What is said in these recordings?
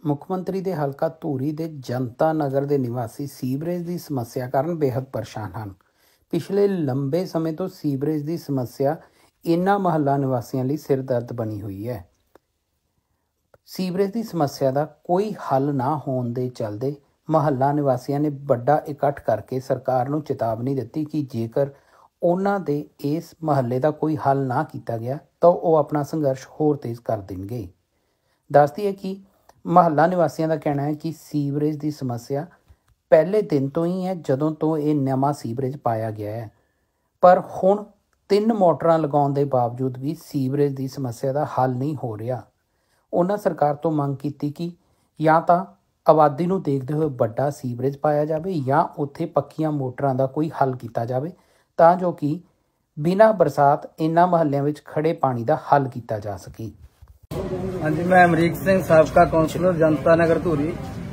ਮੁੱਖ ਮੰਤਰੀ ਦੇ ਹਲਕਾ ਧੂਰੀ ਦੇ ਜਨਤਾ ਨਗਰ ਦੇ ਨਿਵਾਸੀ ਸੀਵਰੇਜ ਦੀ ਸਮੱਸਿਆ ਕਾਰਨ ਬੇहद ਪਰੇਸ਼ਾਨ ਹਨ। ਪਿਛਲੇ ਲੰਬੇ ਸਮੇਂ ਤੋਂ ਸੀਵਰੇਜ ਦੀ ਸਮੱਸਿਆ ਇਨ੍ਹਾਂ ਮਹੱਲਾ ਨਿਵਾਸੀਆਂ ਲਈ ਸਿਰਦਰਦ ਬਣੀ ਹੋਈ ਹੈ। ਸੀਵਰੇਜ ਦੀ ਸਮੱਸਿਆ ਦਾ ਕੋਈ ਹੱਲ ਨਾ ਹੋਣ ਦੇ ਚੱਲਦੇ ਮਹੱਲਾ ਨਿਵਾਸੀਆਂ ਨੇ ਵੱਡਾ ਇਕੱਠ ਕਰਕੇ ਸਰਕਾਰ ਨੂੰ ਚੇਤਾਵਨੀ ਦਿੱਤੀ ਕਿ ਜੇਕਰ ਉਹਨਾਂ ਦੇ ਇਸ ਮਹੱਲੇ ਦਾ ਕੋਈ ਹੱਲ ਨਾ ਕੀਤਾ ਗਿਆ ਤਾਂ ਉਹ ਆਪਣਾ ਸੰਘਰਸ਼ ਹੋਰ ਤੇਜ਼ ਕਰ ਦੇਣਗੇ। ਦੱਸਦੀ ਹੈ ਕਿ ਮਹੱਲਾ ਨਿਵਾਸੀਆਂ ਦਾ ਕਹਿਣਾ ਹੈ ਕਿ ਸੀਵਰੇਜ ਦੀ ਸਮੱਸਿਆ ਪਹਿਲੇ ਦਿਨ ਤੋਂ ਹੀ ਹੈ ਜਦੋਂ ਤੋਂ ਇਹ ਨਵਾਂ ਸੀਵਰੇਜ ਪਾਇਆ ਗਿਆ ਹੈ, ਪਰ ਹੁਣ 3 ਮੋਟਰਾਂ ਲਗਾਉਣ ਦੇ ਬਾਵਜੂਦ ਵੀ ਸੀਵਰੇਜ ਦੀ ਸਮੱਸਿਆ ਦਾ ਹੱਲ ਨਹੀਂ ਹੋ ਰਿਹਾ। ਉਹਨਾਂ ਸਰਕਾਰ ਤੋਂ ਮੰਗ ਕੀਤੀ ਕਿ ਜਾਂ ਤਾਂ ਆਬਾਦੀ ਨੂੰ ਦੇਖਦੇ ਹੋਏ ਵੱਡਾ ਸੀਵਰੇਜ ਪਾਇਆ ਜਾਵੇ ਜਾਂ ਉੱਥੇ ਪੱਕੀਆਂ ਮੋਟਰਾਂ ਦਾ ਕੋਈ ਹੱਲ ਕੀਤਾ ਜਾਵੇ ਤਾਂ ਜੋ ਕਿ ਬਿਨਾਂ ਬਰਸਾਤ ਇਹਨਾਂ ਮਹੱਲਿਆਂ ਵਿੱਚ ਖੜੇ ਪਾਣੀ ਦਾ ਹੱਲ ਕੀਤਾ ਜਾ ਸਕੇ। हाँ जी, मैं अमरीक सिंह साबका काउंसलर जनता नगर धूरी।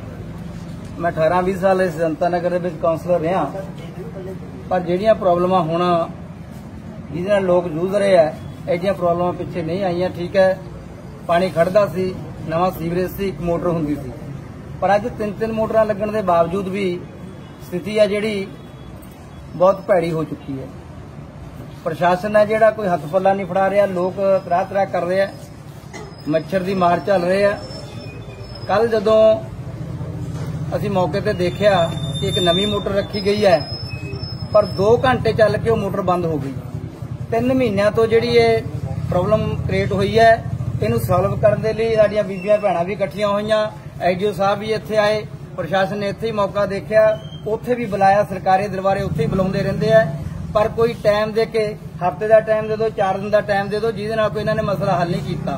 मैं 18-20 साल इस जनता नगर के काउंसलर रहा, पर जिहड़ियां प्रॉब्लमां हुण जिहदे नाल लोग जूझ रहे हैं ऐडियां प्रॉब्लमां पिछे नहीं आईयां। ठीक है, पानी खड़दा सी, नवां सीवरेज सी, एक मोटर हुंदी सी, पर अज 3-3 मोटरां लगण दे बावजूद भी स्थिति है जिहड़ी बहुत भैड़ी हो चुकी है। प्रशासन है जिहड़ा कोई हत्थ पल्ला नहीं फड़ा रहा, लोग तराह कर रहे हैं, मच्छर की मार झल रहे हैं। कल जदों असी मौके पर देखा कि एक नवी मोटर रखी गई है, पर 2 घंटे चल के वो मोटर बंद हो गई। 3 महीनों तो जी ये प्रॉब्लम क्रिएट हुई है, इनू सॉल्व करने लिए साडियां बीबियां भैणां भी इकट्ठियां होईयां, IDO साहब भी इत्थे आए, प्रशासन ने इत्थे ही मौका देखा, उत्थे भी बुलाया, सरकारी दरबारे उत्थे ही बुलाउंदे रहिंदे आ, पर कोई टाइम दे के हफ्ते का टाइम दे दो, 4 दिन का टाइम दे दो, जिहदे नाल कोई इन्हां ने मसला हल नहीं कीता।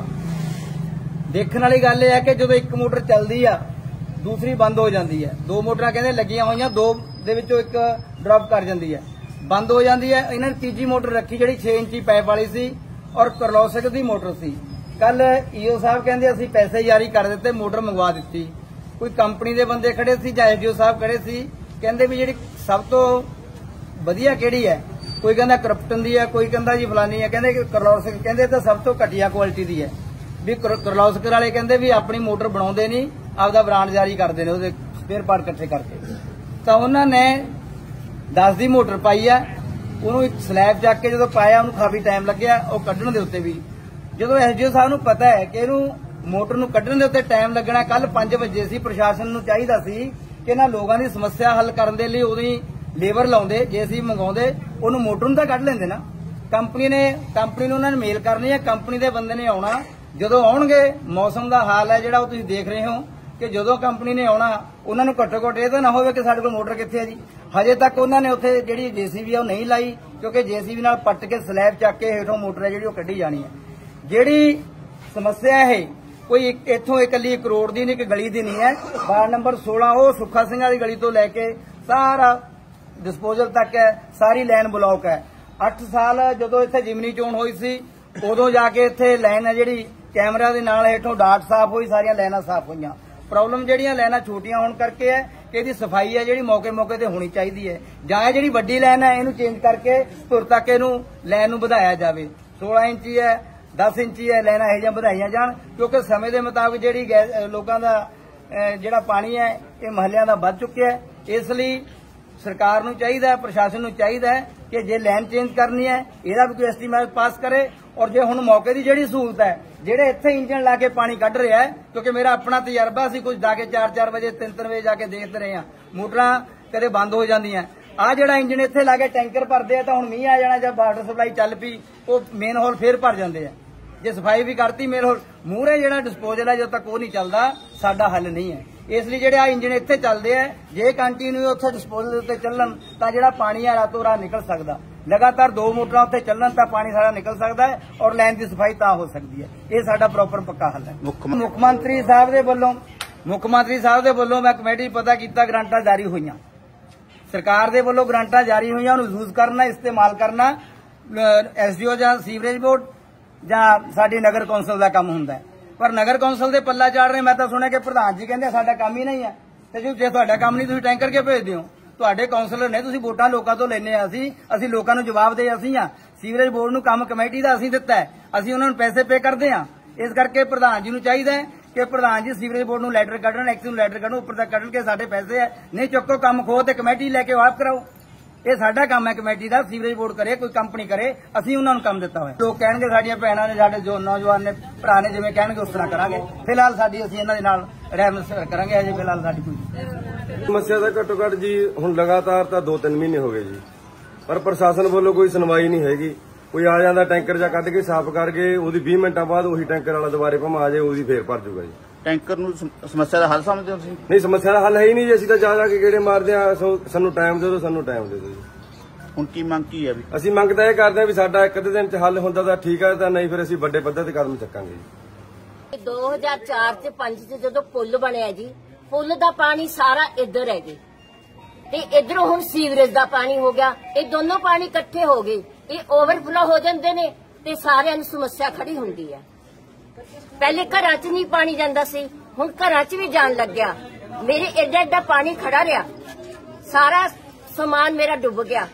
देखने वाली गल है कि जो एक मोटर चलती है दूसरी बंद हो जाती है। 2 मोटर कहते लगियां हुई, 2 दे विचों एक ड्रॉप कर जाती है, बंद हो जाती है। इन्होंने तीजी मोटर रखी जी 6 इंची पाइप वाली सी और करलौसक की मोटर सी। कल EO साहब कहते असीं पैसे जारी कर दिते, मोटर मंगवा दी। कोई कंपनी के बंदे खड़े सी जां IDO साहब खड़े सी, कहते भी जी सब तो वधिया किहड़ी है, कोई कहता करप्टन की है, कोई कहता जी फलानी है, कहते करलौसक कहते तो सब तो घटिया क्वालिटी की है। भी करलौसकर वाले कहते भी अपनी मोटर बनाते नहीं, आपदा ब्रांड जारी करते हैं उसके स्पेयर पार्ट इकट्ठे करके। तो उन्होंने 10 की मोटर पाई है, उन्होंने एक स्लैब चक के जो पाया उन्होंने काफी टाइम लग्या वो कढ़ण के उत्ते भी। जो SDO साहब नूं पता है कि इनू मोटर नूं कढ़ण के उत्ते टाइम लगना, कल 5 बजे सी, प्रशासन नूं चाहिदा सी कि इन्हां लोगों की समस्या हल करने के लिए उहदी लेबर लाउंदे, JCB मंगाउंदे, उहनूं मोटर नूं तां कढ़ लैंदे ना। कंपनी नूं उन्हां ने मेल करनी है, कंपनी के बंदे ने आउणा, जदों आउणगे मौसम का हाल है जिहड़ा तुसीं देख रहे हो कि जदों कंपनी ने आउणा उन्हां नूं घट्टो घट्ट इह तां ना होवे कि साडे कोल मोटर कित्थे है जी। हजे तक उन्होंने उत्थे जिहड़ी JCB है नहीं लाई, क्योंकि JCB नाल पट के स्लैब चक के हेठों मोटर है जिहड़ी ओह कड्ढी जानी है। जिहड़ी समस्या है कोई इत्थों इकल्ली 1 करोड़ दी नहीं, एक गली दी नहीं है। वार्ड नंबर 16 वो सुखा सिंह वाली गली तो लैके सारा डिस्पोजल तक है, सारी लाइन ब्लॉक है। 8 साल जदों इत्थे जिमनी चोण होई सी उदों जाके इत्थे लाइन है जिहड़ी कैमरा दे नाल हेठों डाट साफ हुई, सारियां लाइनां साफ हुईयां। प्रॉब्लम जिहड़ियां लाइनां छोटियां होण करके है कि इहदी सफाई है जिहड़ी मौके मौके ते होनी चाहिदी है, जां जिहड़ी वड्डी लाइन है इहनूं चेंज करके धुर तक इहनूं लाइन नूं वधाया जावे। 16 इंची है, 10 इंची है, लाइनां इहो जिहियां वधाईयां जाण, क्योंकि समय के मुताबिक जिहड़ी लोकां दा जिहड़ा पानी है ये महल्लियां दा वध चुक्या है। इसलिए सरकार नूं चाहीदा है, प्रशासन नूं चाहीदा है कि जे लाइन चेंज करनी है इहदा भी कोई एस्टीमेट पास करे, और जे हुण मौके की जिहड़ी सहूलत है जिहड़े इत्थे इंजन ला के पानी कढ़ रहा है, क्योंकि मेरा अपना तजर्बा सी, कुछ जाके 4-4 बजे 3-3 बजे जाके देखते रहे हैं, मोटरां कदे बंद हो जांदियां। आ जिहड़ा इंजन इत्थे ला के टैंकर भरदे आ तां हुण मींह आ जाना, जब वाटर सप्लाई चल पई वो मेन होल फिर भर जांदे आ। जे सफाई भी करती मेन होल मूहरे जिहड़ा डिस्पोजल है जद तक वो नहीं चलदा साडा हल नहीं है। इसलिए जिहड़े आ इंजन इत्थे चलदे आ जे कंटीन्यू उत्थे डिस्पोजल उत्ते चलन तां जिहड़ा पानी है रातों रात निकल सकदा। लगातार 2 मोटर उत्थे चलन तां पानी सारा निकल सकदा है और लाइन की सफाई तां हो सकती है। ये साडा प्रॉपर पक्का हल है। मुख्यमंत्री साहब दे वल्लों मैं कमेटी पता कीता ग्रांटां जारी होईयां, सरकार दे वल्लों ग्रांटां जारी होईयां, उहनूं यूज करना, इस्तेमाल करना SDO जां सीवरेज बोर्ड जां साडी नगर कौंसल का काम हुंदा है, पर नगर कौंसल दे पल्ला चाड़ रहे। मैं तो सुनिया कि प्रधान जी कहंदे साडा काम ही नहीं है, ते जे तुहाडा काम नहीं तुसीं टैंकर के भेजदे हो, तुहाडे कौंसलर ने, तुसीं वोटां लोकां तो लैने आ, असीं लोकां नूं जवाब दे असीं आ, सीवरेज बोर्ड नूं काम कमेटी दा असीं दित्ता है, असीं उन्हां नूं पैसे पे करदे आ। इस करके प्रधान जी नूं चाहीदा है ਕਿ ਪ੍ਰਧਾਨ ਜੀ ਸੀਵਰੇਜ ਬੋਰਡ ਨੂੰ ਲੈਟਰ ਕੱਢਣ, ਐਕਸ ਨੂੰ ਲੈਟਰ ਕੱਢਣ, ਉੱਪਰ ਤੱਕ ਕੱਢਣ ਕੇ ਸਾਡੇ ਪੈਸੇ ਹੈ, ਨਹੀਂ ਚੁੱਕੋ ਕੰਮ ਖੋ ਤੇ ਕਮੇਟੀ ਲੈ ਕੇ ਆਪ ਕਰਾਓ। ਇਹ ਸਾਡਾ ਕੰਮ ਹੈ ਕਮੇਟੀ ਦਾ, ਸੀਵਰੇਜ ਬੋਰਡ ਕਰੇ, ਕੋਈ ਕੰਪਨੀ ਕਰੇ, ਅਸੀਂ ਉਹਨਾਂ ਨੂੰ ਕੰਮ ਦਿੱਤਾ ਹੋਇਆ। ਲੋਕ ਕਹਿਣਗੇ ਸਾਡੀਆਂ ਭੈਣਾਂ ਨੇ, ਸਾਡੇ ਜੋ ਨੌਜਵਾਨ ਨੇ, ਭਰਾ ਨੇ, ਜਿਵੇਂ ਕਹਿਣਗੇ ਉਸ ਤਰ੍ਹਾਂ ਕਰਾਂਗੇ। ਫਿਲਹਾਲ ਅਸੀਂ ਇਹਨਾਂ ਦੇ ਨਾਲ ਰਹਿਮ ਕਰਾਂਗੇ। ਅਜੇ ਫਿਲਹਾਲ ਸਾਡੀ ਕੋਈ ਸਮੱਸਿਆ ਦਾ ਘੱਟੋ ਘੱਟ ਜੀ ਹੁਣ ਲਗਾਤਾਰ ਤਾਂ 2-3 ਮਹੀਨੇ ਹੋ ਗਏ ਜੀ, ਪਰ ਪ੍ਰਸ਼ਾਸਨ ਵੱਲੋਂ ਕੋਈ ਸੁਣਵਾਈ ਨਹੀਂ ਹੈਗੀ। ਕੋਈ ਆ ਜਾਂਦਾ ਟੈਂਕਰ ਜਾਂ ਕੱਢ ਕੇ ਸਾਫ਼ ਕਰਕੇ, ਉਹਦੀ 20 ਮਿੰਟਾਂ ਬਾਅਦ ਉਹੀ ਟੈਂਕਰ ਵਾਲਾ ਦੁਬਾਰੇ ਭਾਵੇਂ ਆ ਜਾਏ, ਉਹਦੀ ਫੇਰ ਭਰ ਜੂਗਾ ਜੀ। ਟੈਂਕਰ ਨੂੰ ਸਮੱਸਿਆ ਦਾ ਹੱਲ ਸਮਝਦੇ ਹੋ ਤੁਸੀਂ? ਨਹੀਂ, ਸਮੱਸਿਆ ਦਾ ਹੱਲ ਹੈ ਹੀ ਨਹੀਂ ਜੀ। ਅਸੀਂ ਤਾਂ ਜਾ ਕੇ ਗੇੜੇ ਮਾਰਦੇ ਆ, ਸਾਨੂੰ ਟਾਈਮ ਦੇ ਦਿਓ, ਸਾਨੂੰ ਟਾਈਮ ਦੇ ਦਿਓ ਜੀ। ਹੁਣ ਕੀ ਮੰਗ ਕੀ ਹੈ ਵੀ? ਅਸੀਂ ਮੰਗ ਤਾਂ ਇਹ ਕਰਦੇ ਆ ਵੀ ਸਾਡਾ ਇੱਕ ਅੱਧੇ ਦਿਨ ਚ ਹੱਲ ਹੁੰਦਾ ਤਾਂ ਠੀਕ ਹੈ, ਤਾਂ ਨਹੀਂ ਫਿਰ ਅਸੀਂ ਵੱਡੇ ਪੱਧਰ ਤੇ ਕਦਮ ਚੱਕਾਂਗੇ ਜੀ। 2004 ਚ 5 ਚ ਜਦੋਂ ਪੁੱਲ ਬਣਿਆ ਜੀ, ਪੁੱਲ ਦਾ ਪਾਣੀ ਸਾਰਾ ਇੱਧਰ ਹੈ ਜੀ, ਤੇ ਇਧਰੋਂ ਹੁਣ ਸੀਵਰੇਜ ਦਾ ਪਾਣੀ ਹੋ ਗਿਆ। ਇਹ ਦੋਨੋਂ ਪਾਣੀ ਇਕੱਠੇ ਹੋ ਗਏ, ਇਹ ਓਵਰਫਲੋ ਹੋ ਜਾਂਦੇ ਨੇ ਤੇ ਸਾਰਿਆਂ ਨੂੰ ਸਮੱਸਿਆ ਖੜੀ ਹੁੰਦੀ ਹੈ। ਪਹਿਲੇ ਘਰਾਂ 'ਚ ਨਹੀਂ ਪਾਣੀ ਜਾਂਦਾ ਸੀ, ਹੁਣ ਘਰਾਂ 'ਚ ਵੀ ਜਾਣ ਲੱਗਿਆ। ਮੇਰੇ ਏਡਾ ਏਡਾ ਪਾਣੀ ਖੜਾ ਰਿਹਾ, ਸਾਰਾ ਸਮਾਨ ਮੇਰਾ ਡੁੱਬ ਗਿਆ।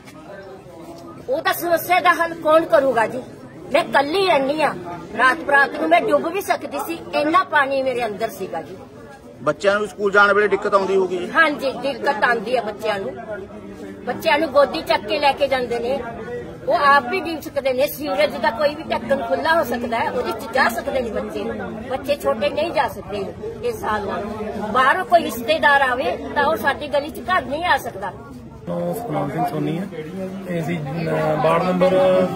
ਉਹਦਾ ਸਮੱਸਿਆ ਦਾ ਹੱਲ ਕੌਣ ਕਰੂਗਾ ਜੀ? ਮੈਂ ਕੱਲੀ ਰਹਿੰਦੀ ਆ, ਰਾਤ ਬਰਾਤ ਨੂੰ ਮੈਂ ਡੁੱਬ ਵੀ ਸਕਦੀ ਸੀ, ਇੰਨਾ ਪਾਣੀ ਮੇਰੇ ਅੰਦਰ ਸੀਗਾ ਜੀ। ਬੱਚਿਆਂ ਨੂੰ ਸਕੂਲ ਜਾਣ ਵੇਲੇ ਦਿੱਕਤ ਆਉਂਦੀ ਹੋਊਗੀ? ਹਾਂਜੀ, ਦਿੱਕਤ ਆਉਂਦੀ ਹੈ ਬੱਚਿਆਂ ਨੂੰ। ਬੱਚਿਆਂ ਨੂੰ ਗੋਦੀ ਚੱਕ ਕੇ ਲੈ ਕੇ ਜਾਂਦੇ ਨੇ, ਉਹ ਆਪ ਵੀ ਡਿੱਗ ਸਕਦੇ ਨੇ। ਸੀਵਰੇਜ ਦਾ ਕੋਈ ਵੀ ਢੱਕਣ ਖੁੱਲਾ ਹੋ ਸਕਦਾ ਹੈ, ਉਹਦੇ ਚ ਜਾ ਸਕਦੇ ਨੇ ਬੱਚੇ। ਬੱਚੇ ਛੋਟੇ ਨਹੀਂ ਜਾ ਸਕਦੇ ਇਸ ਸਾਲ ਨਾਲ। ਬਾਹਰੋਂ ਕੋਈ ਰਿਸ਼ਤੇਦਾਰ ਆਵੇ ਤਾਂ ਉਹ ਸਾਡੀ ਗਲੀ ਚ ਘਰ ਨਹੀਂ ਆ ਸਕਦਾ। ਸਤਨਾਮ ਸਿੰਘ ਸੋਨੀ ਹੈ ਤੇ ਅਸੀਂ ਵਾਰਡ ਨੰਬਰ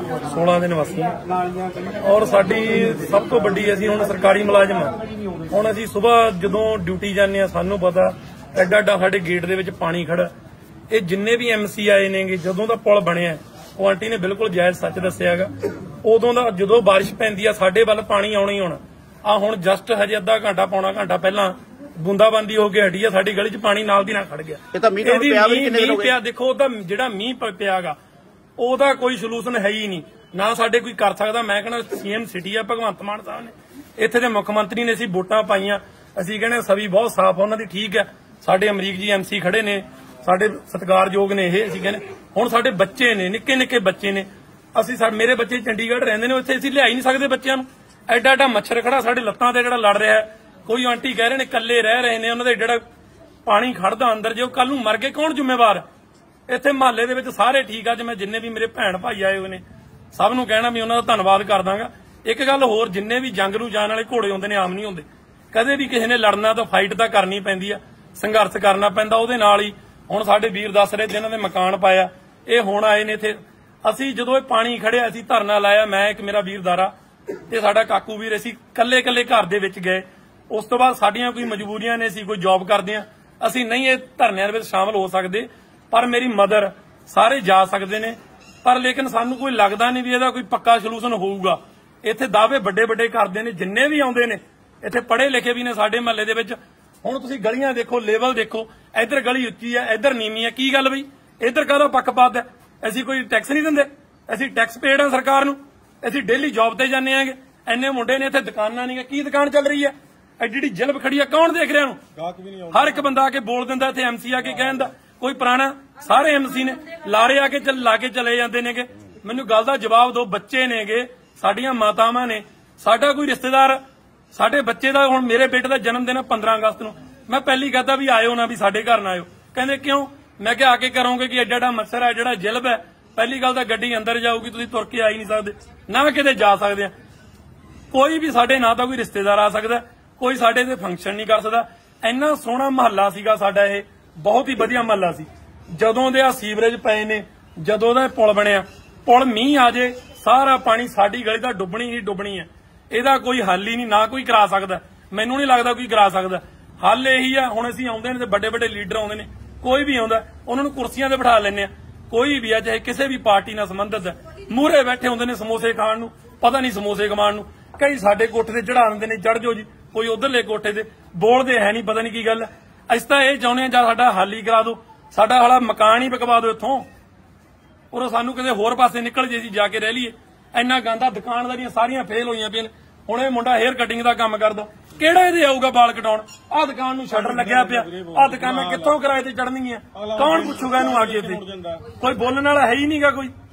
16 ਦੇ ਨਿਵਾਸੀ ਹਾਂ ਔਰ ਸਾਡੀ ਸਭ ਤੋਂ ਵੱਡੀ, ਅਸੀਂ ਹੁਣ ਸਰਕਾਰੀ ਮੁਲਾਜ਼ਮ ਹਾਂ। ਹੁਣ ਅਸੀਂ ਸਵੇਰ ਜਦੋਂ ਡਿਊਟੀ ਜਾਂਦੇ ਹਾਂ, ਸਾਨੂੰ ਪਤਾ ਐਡਾ ਐਡਾ ਸਾਡੇ ਗੇਟ ਦੇ ਵਿੱਚ ਪਾਣੀ ਖੜਾ। ਇਹ ਜਿੰਨੇ ਵੀ MC ਆਏ ਨੇਗੇ, ਜਦੋਂ ਦਾ ਪੁਲ ਬਣਿਆ, ਉਹ ਆਂਟੀ ਨੇ ਬਿਲਕੁਲ ਜਾਇਜ਼ ਸੱਚ ਦੱਸਿਆਗਾ। ਉਦੋਂ ਦਾ ਜਦੋਂ ਬਾਰਿਸ਼ ਪੈਂਦੀ ਆ, ਸਾਡੇ ਵੱਲ ਪਾਣੀ ਆਉਣਾ ਹੀ ਆਉਣਾ। ਆ ਹੁਣ ਜਸਟ ਹਜੇ ਅੱਧਾ ਘੰਟਾ ਪੌਣਾ ਘੰਟਾ ਪਹਿਲਾਂ ਬੂੰਦਾਬਾਂਦੀ ਹੋ ਕੇ ਹਟੀ ਆ, ਸਾਡੀ ਗਲੀ 'ਚ ਪਾਣੀ ਨਾਲ ਦੀ ਨਾਲ ਖੜ ਗਿਆ। ਇਹ ਤਾਂ ਮੀਂਹ ਪਿਆ, ਦੇਖੋ ਉਹਦਾ ਜਿਹੜਾ ਮੀਂਹ ਪਿਆਗਾ ਉਹਦਾ ਕੋਈ ਸੋਲੂਸ਼ਨ ਹੈ ਹੀ ਨਹੀਂ, ਨਾ ਸਾਡੇ ਕੋਈ ਕਰ ਸਕਦਾ। ਮੈਂ ਕਹਿੰਦਾ CM ਸਿਟੀ ਆ ਭਗਵੰਤ ਮਾਨ ਸਾਹਿਬ ਨੇ, ਇੱਥੇ ਦੇ ਮੁੱਖ ਮੰਤਰੀ ਨੇ, ਅਸੀਂ ਵੋਟਾਂ ਪਾਈਆਂ। ਅਸੀਂ ਕਹਿੰਦੇ ਸਭੀ ਬਹੁਤ ਸਾਫ਼ ਉਹਨਾਂ ਦੀ, ਠੀਕ ਹੈ। ਸਾਡੇ ਅਮਰੀਕ ਜੀ MC ਖੜੇ ਨੇ, ਸਾਡੇ ਸਤਿਕਾਰਯੋਗ ਨੇ ਇਹ। ਅਸੀਂ ਕਹਿੰਦੇ ਹੁਣ ਸਾਡੇ ਬੱਚੇ ਨੇ, ਨਿੱਕੇ ਨਿੱਕੇ ਬੱਚੇ ਨੇ। ਮੇਰੇ ਬੱਚੇ ਚੰਡੀਗੜ੍ਹ ਰਹਿੰਦੇ ਨੇ, ਉੱਥੇ ਅਸੀਂ ਲਿਆ ਹੀ ਨਹੀਂ ਸਕਦੇ ਬੱਚਿਆਂ ਨੂੰ। ਐਡਾ ਐਡਾ ਮੱਛਰ ਖੜਾ ਸਾਡੇ ਲੱਤਾਂ ਤੇ ਜਿਹੜਾ ਲੜ ਰਿਹਾ। ਕੋਈ ਆਂਟੀ ਕਹਿ ਰਹੇ ਨੇ ਇਕੱਲੇ ਰਹਿ ਰਹੇ ਨੇ, ਉਹਨਾਂ ਦੇ ਜਿਹੜਾ ਪਾਣੀ ਖੜਦਾ ਅੰਦਰ, ਜੇ ਉਹ ਕੱਲ ਨੂੰ ਮਰ ਗਏ ਕੌਣ ਜ਼ਿੰਮੇਵਾਰ? ਇੱਥੇ ਮਹੱਲੇ ਦੇ ਵਿੱਚ ਸਾਰੇ ਠੀਕ ਆ। ਜਿਵੇਂ ਜਿੰਨੇ ਵੀ ਮੇਰੇ ਭੈਣ ਭਾਈ ਆਏ ਹੋਏ ਨੇ, ਸਭ ਨੂੰ ਕਹਿਣਾ ਵੀ ਉਹਨਾਂ ਦਾ ਧੰਨਵਾਦ ਕਰ ਦਾਂਗਾ। ਇੱਕ ਗੱਲ ਹੋਰ, ਜਿੰਨੇ ਵੀ ਜੰਗ ਨੂੰ ਜਾਣ ਵਾਲੇ ਘੋੜੇ ਹੁੰਦੇ ਨੇ, ਆਮ ਨਹੀਂ ਹੁੰਦੇ। ਕਦੇ ਵੀ ਕਿਸੇ ਨੇ ਲੜਨਾ ਤਾਂ ਫਾਈਟ ਤਾਂ ਕਰਨੀ ਪੈਂਦੀ ਆ, ਸੰਘਰਸ਼ ਕਰਨਾ ਪੈਂਦਾ। ਉਹਦੇ ਨਾਲ ਹੀ ਹੁਣ ਸਾਡੇ ਵੀਰ ਦੱਸ ਰਹੇ ਜਿਨ੍ਹਾਂ ਨੇ ਮਕਾਨ ਪਾਇਆ, ਇਹ ਹੁਣ ਆਏ ਨੇ ਇੱਥੇ। ਅਸੀਂ ਜਦੋਂ ਇਹ ਪਾਣੀ ਖੜਿਆ, ਅਸੀਂ ਧਰਨਾ ਲਾਇਆ, ਮੈਂ ਇੱਕ ਮੇਰਾ ਵੀਰ ਦਾਰਾ ਤੇ ਸਾਡਾ ਕਾਕੂ ਵੀਰ, ਅਸੀਂ ਕੱਲੇ ਕੱਲੇ ਘਰ ਦੇ ਵਿੱਚ ਗਏ। ਉਸ ਤੋਂ ਬਾਅਦ ਸਾਡੀਆਂ ਕੋਈ ਮਜਬੂਰੀਆਂ ਨੇ, ਅਸੀਂ ਕੋਈ ਜੌਬ ਕਰਦੇ ਆ, ਅਸੀਂ ਨਹੀਂ ਇਹ ਧਰਨਿਆਂ ਦੇ ਵਿੱਚ ਸ਼ਾਮਲ ਹੋ ਸਕਦੇ। ਪਰ ਮੇਰੀ ਮਦਰ ਸਾਰੇ ਜਾ ਸਕਦੇ ਨੇ, ਪਰ ਲੇਕਿਨ ਸਾਨੂੰ ਕੋਈ ਲੱਗਦਾ ਨਹੀਂ ਵੀ ਇਹਦਾ ਕੋਈ ਪੱਕਾ ਸੋਲੂਸ਼ਨ ਹੋਊਗਾ। ਇੱਥੇ ਦਾਅਵੇ ਵੱਡੇ ਵੱਡੇ ਕਰਦੇ ਨੇ, ਜਿੰਨੇ ਵੀ ਆਉਂਦੇ ਨੇ ਇੱਥੇ ਪੜ੍ਹੇ ਲਿਖੇ ਵੀ ਨੇ ਸਾਡੇ ਮਹੱਲੇ ਦੇ ਵਿੱਚ। ਹੁਣ ਤੁਸੀਂ ਗਲੀਆਂ ਦੇਖੋ, ਲੈਵਲ ਦੇਖੋ, ਇੱਧਰ ਗਲੀ ਉੱਚੀ ਹੈ, ਇੱਧਰ ਨੀਵੀਂ ਹੈ। ਕੀ ਗੱਲ ਬਈ, ਇੱਧਰ ਕਾਹਦਾ ਪੱਖਪਾਤ ਹੈ? ਅਸੀਂ ਕੋਈ ਟੈਕਸ ਨਹੀਂ ਦਿੰਦੇ? ਅਸੀਂ ਟੈਕਸ ਪੇਡ ਆ ਸਰਕਾਰ ਨੂੰ, ਅਸੀਂ ਡੇਲੀ ਜੌਬ ਤੇ ਜਾਂਦੇ ਆਂਗੇ। ਇੰਨੇ ਮੁੰਡੇ ਨੇ ਇੱਥੇ, ਦੁਕਾਨਾਂ ਨਹੀਂ, ਕੀ ਦੁਕਾਨ ਚੱਲ ਰਹੀ ਹੈ? ਐਡੀ ਜਿਹੜੀ ਜਲਬ ਖੜੀ ਆ, ਕੌਣ ਦੇਖ ਰਿਹਾ ਨੂੰ? ਹਰ ਇੱਕ ਬੰਦਾ ਆ ਕੇ ਬੋਲ ਦਿੰਦਾ, ਇੱਥੇ MC ਆ ਕੇ ਕਹਿ ਦਿੰਦਾ। ਕੋਈ ਪੁਰਾਣਾ, ਸਾਰੇ MC ਨੇ ਲਾਰੇ ਆ ਕੇ ਲਾ ਕੇ ਚਲੇ ਜਾਂਦੇ ਨੇਗੇ। ਮੈਨੂੰ ਗੱਲ ਦਾ ਜਵਾਬ ਦਿਓ। ਬੱਚੇ ਨੇਗੇ, ਸਾਡੀਆਂ ਮਾਤਾਵਾਂ ਨੇ, ਸਾਡਾ ਕੋਈ ਰਿਸ਼ਤੇਦਾਰ, ਸਾਡੇ ਬੱਚੇ ਦਾ, ਹੁਣ ਮੇਰੇ ਬੇਟੇ ਦਾ ਜਨਮ ਦਿਨ 15 ਅਗਸਤ ਨੂੰ, ਮੈਂ ਪਹਿਲੀ ਕਹਤਾ ਵੀ ਆਇਓ ਨਾ, ਵੀ ਸਾਡੇ ਘਰ ਨਾ ਆਇਓ। ਕਹਿੰਦੇ ਕਿਉਂ? ਮੈਂ ਕਿਹਾ ਆ ਕੇ ਕਰੋਗੇ ਕਿ ਐਡਾ ਐਡਾ ਮੱਛਰ ਹੈ, ਜਿਹੜਾ ਜਲਬ ਹੈ। ਪਹਿਲੀ ਗੱਲ ਤਾਂ ਗੱਡੀ ਅੰਦਰ ਜਾਊਗੀ, ਤੁਸੀਂ ਤੁਰ ਕੇ ਆ ਹੀ ਨਹੀਂ ਸਕਦੇ, ਨਾ ਕਿਤੇ ਜਾ ਸਕਦੇ ਆ। ਕੋਈ ਵੀ ਸਾਡੇ, ਨਾ ਤਾਂ ਕੋਈ ਰਿਸ਼ਤੇਦਾਰ ਆ ਸਕਦਾ, ਕੋਈ ਸਾਡੇ ਤੇ ਫੰਕਸ਼ਨ ਨਹੀਂ ਕਰ ਸਕਦਾ। ਇੰਨਾ ਸੋਹਣਾ ਮਹੱਲਾ ਸੀਗਾ ਸਾਡਾ, ਇਹ ਬਹੁਤ ਹੀ ਵਧੀਆ ਮਹੱਲਾ ਸੀ। ਜਦੋਂ ਦੇ ਆ ਸੀਵਰੇਜ ਪਏ ਨੇ, ਜਦੋਂ ਦਾ ਪੁਲ ਬਣਿਆ, ਪੁਲ ਮੀਂਹ ਆ ਜੇ ਸਾਰਾ ਪਾਣੀ ਸਾਡੀ ਗਲੀ ਦਾ ਡੁੱਬਣੀ ਹੀ ਡੁੱਬਣੀ ਹੈ। ਇਹਦਾ ਕੋਈ ਹੱਲ ਹੀ ਨਹੀਂ, ਨਾ ਕੋਈ ਕਰਾ ਸਕਦਾ। ਮੈਨੂੰ ਨਹੀਂ ਲੱਗਦਾ ਕੋਈ ਕਰਾ ਸਕਦਾ। ਹੱਲ ਇਹੀ ਆ, ਹੁਣ ਅਸੀਂ ਆਉਂਦੇ ਨੇ ਤੇ ਵੱਡੇ ਵੱਡੇ ਲੀਡਰ ਆਉਂਦੇ ਨੇ, ਕੋਈ ਵੀ ਆਉਂਦਾ ਉਹਨਾਂ ਨੂੰ ਕੁਰਸੀਆਂ ਤੇ ਬਿਠਾ ਲੈਂਦੇ ਆ। ਕੋਈ ਵੀ ਆ, ਚਾਹੇ ਕਿਸੇ ਵੀ ਪਾਰਟੀ ਨਾਲ ਸੰਬੰਧਿਤ ਹੈ, ਮੂਹਰੇ ਬੈਠੇ ਹੁੰਦੇ ਨੇ ਸਮੋਸੇ ਖਾਣ ਨੂੰ, ਪਤਾ ਨਹੀਂ ਸਮੋਸੇ ਕਮਾਉਣ ਨੂੰ। ਕਈ ਸਾਡੇ ਕੋਠੇ ਤੇ ਚੜਾ ਦਿੰਦੇ ਨੇ, ਚੜ ਜਾਓ ਜੀ। ਕੋਈ ਉਧਰਲੇ ਕੋਠੇ ਤੇ ਬੋਲਦੇ ਹੈ ਨਹੀਂ, ਪਤਾ ਨਹੀਂ ਕੀ ਗੱਲ ਹੈ। ਅਸੀਂ ਤਾਂ ਇਹ ਚਾਹੁੰਦੇ ਹਾਂ, ਜਾਂ ਸਾਡਾ ਹੱਲ ਹੀ ਕਰਾ ਦਿਓ, ਸਾਡਾ ਹਾਲਾ ਮਕਾਨ ਹੀ ਪਕਵਾ ਦਿਓ ਇੱਥੋਂ, ਔਰ ਸਾਨੂੰ ਕਿਤੇ ਹੋਰ ਪਾਸੇ ਨਿਕਲ ਜੇ, ਅਸੀਂ ਜਾ ਕੇ ਰਹਿ ਲਈਏ। ਇੰਨਾ ਗੰਦਾ, ਦੁਕਾਨਦਾਰੀਆਂ ਸਾਰੀਆਂ ਫੇਲ ਹੋਈਆਂ ਪਈਆਂ। ਹੁਣ ਇਹ ਮੁੰਡਾ ਹੇਅਰ ਕਟਿੰਗ ਦਾ ਕੰਮ ਕਰਦਾ, ਕਿਹੜਾ ਇਹਦੇ ਆਊਗਾ ਵਾਲ ਕਟਾਉਣ? ਆਹ ਦੁਕਾਨ ਨੂੰ ਸ਼ਟਰ ਲੱਗਿਆ ਪਿਆ, ਆਹ ਦੁਕਾਨਾਂ ਕਿੱਥੋਂ ਕਿਰਾਏ ਤੇ ਚੜਨਗੀਆਂ? ਕੌਣ ਪੁੱਛੂਗਾ ਇਹਨੂੰ ਆ ਕੇ? ਇੱਥੇ ਕੋਈ ਬੋਲਣ ਵਾਲਾ ਹੈ ਹੀ ਨਹੀਂਗਾ ਕੋਈ।